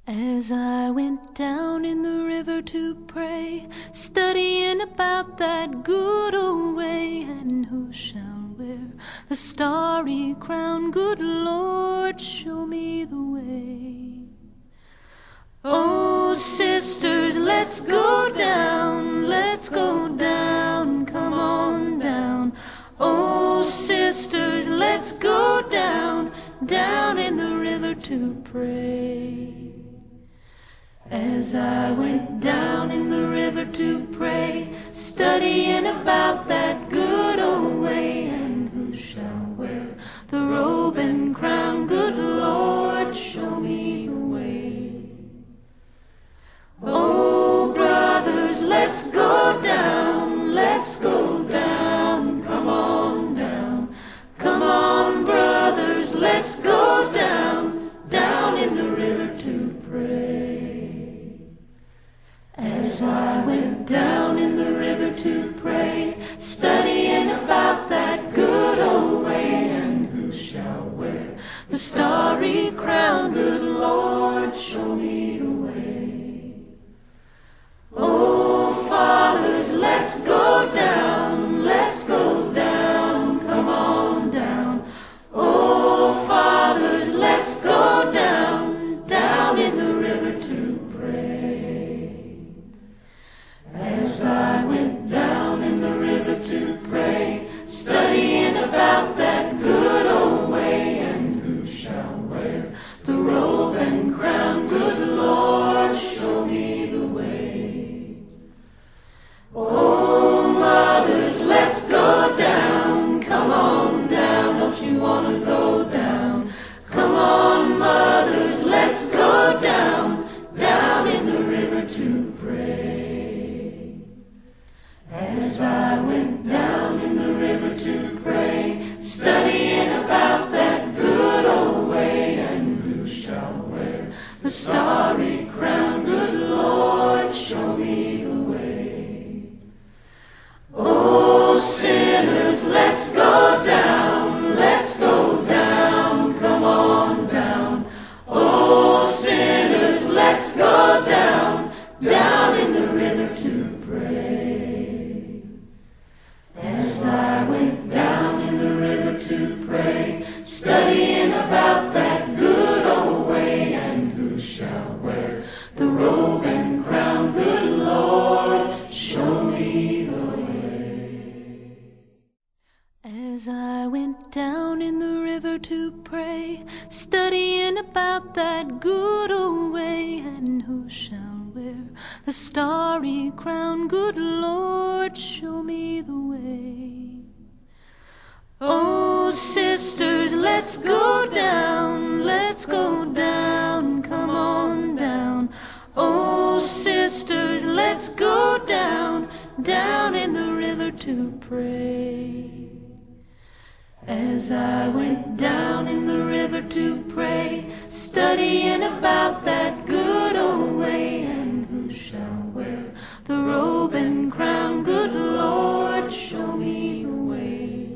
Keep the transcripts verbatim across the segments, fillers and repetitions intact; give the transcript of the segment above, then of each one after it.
As I went down in the river to pray, studying about that good old way, and who shall wear the starry crown? Good Lord, show me the way. Oh, sisters, let's go down, let's go down, come on down. Oh, sisters, let's go down, down in the river to pray. As I went down in the river to pray, studying about that good old way, and who shall wear the robe and crown? Good Lord, show me the way. Oh, brothers, let's go down, let's go down, come on down. Come on, brothers, let's go down, down in the river to pray. As I went down in the river to pray, studying about that good old way, and who shall wear the starry crown? Good Lord, show me the way. Oh, fathers, let's go down, let's go down, come on down. Oh, fathers, let's go down, down in the river to pray. As I went down in the river to pray, studying about that good old way, and who shall wear the robe and crown? Good Lord, show me the way. Oh, mothers, let's go down, come on down, don't you want to go down? Come on, mothers, let's go down, down in the river to pray. As I went down in the river to pray, studying about that good old way, and who shall wear the starry crown? Good Lord, show me the way. Oh, sinners, let's go down, let's go down, come on down. Oh, sinners, let's go down, down in the river to pray. As I went down in the river to pray, studying about that good old way, and who shall wear the robe and crown? Good Lord, show me the way. As I went down in the river to pray, studying about that good old way, and who shall wear the starry crown? Good Lord, show me the way. Oh, sisters, let's go down, let's go down, come on down. Oh, sisters, let's go down, down in the river to pray. As I went down in the river to pray, studying about that good old way, and who shall wear the robe and crown? Good Lord, show me the way.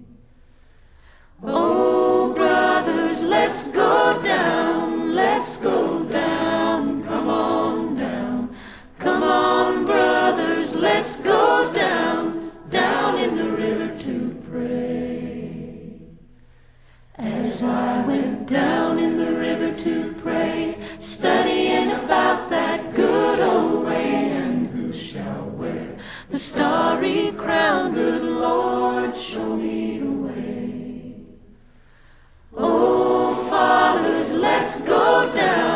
Oh, brothers, let's go down, let's go down, come on down. Come on, brothers, let's go down, down in the river to pray. As I went down in the river to pray, studying about that good old way, and who shall wear the starry crown? Good Lord, show me the way. Oh, fathers, let's go down.